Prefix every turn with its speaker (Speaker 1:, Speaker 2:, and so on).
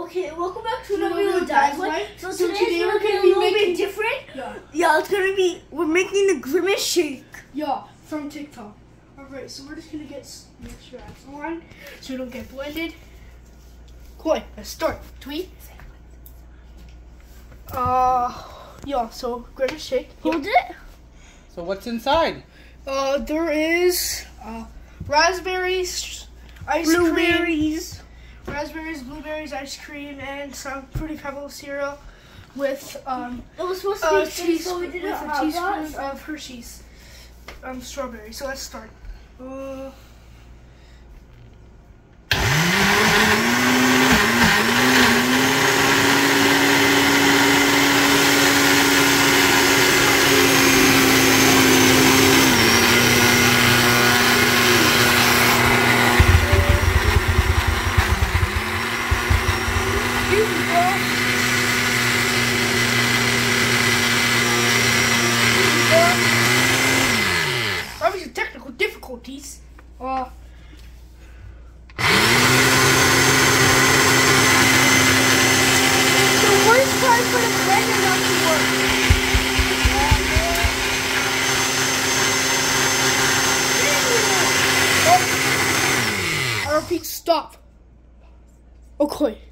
Speaker 1: Okay, welcome back to another video, guys. So today we're
Speaker 2: gonna
Speaker 1: gonna
Speaker 2: be
Speaker 1: be a little
Speaker 2: making-
Speaker 1: bit different.
Speaker 2: Yeah, it's gonna be, we're making the grimace shake.
Speaker 1: Yeah, from TikTok. Alright, so we're just gonna get straps on so we don't get blended. Cool, let's start. Tweet. Yeah, so grimace shake.
Speaker 2: Hold it.
Speaker 3: So what's inside?
Speaker 1: There is raspberries,
Speaker 2: Blueberries.
Speaker 1: raspberries, blueberries, ice cream, and some fruity pebble cereal with
Speaker 2: It was supposed to be
Speaker 1: a
Speaker 2: sweet, so we didn't have
Speaker 1: teaspoon
Speaker 2: that.
Speaker 1: of Hershey's strawberry. So let's start. Obviously, technical difficulties. The worst part for the blender not to work. I repeat, stop. Okay.